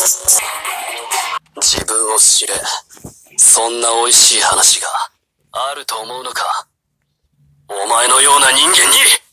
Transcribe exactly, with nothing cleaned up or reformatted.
自分を知れ。そんな美味しい話があると思うのか。お前のような人間に。